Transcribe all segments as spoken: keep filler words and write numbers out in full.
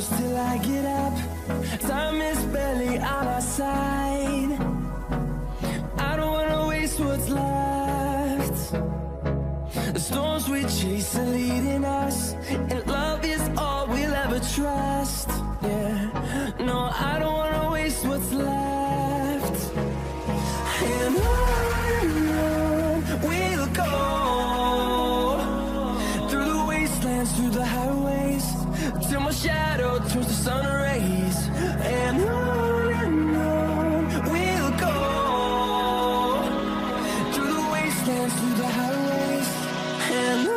close till I get up. Time is barely on our side. I don't wanna waste what's left. The storms we chase are leading us, and love is all we'll ever trust. Yeah, no, I don't wanna waste what's left. And on and on we'll go, through the wastelands, through the highways, till my shadow turns to sun rays. And on and on we'll go, through the wastelands, through the highways, and on.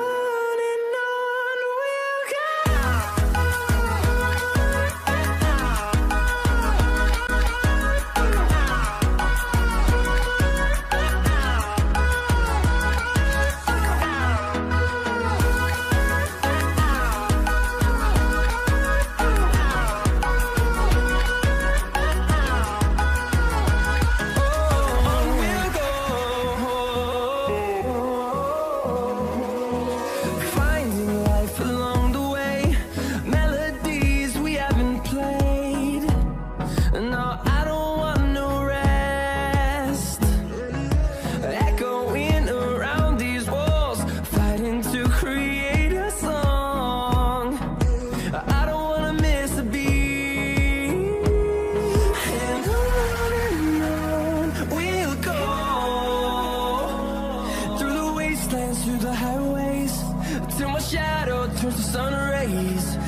Through the highways, till my shadow turns to sun rays.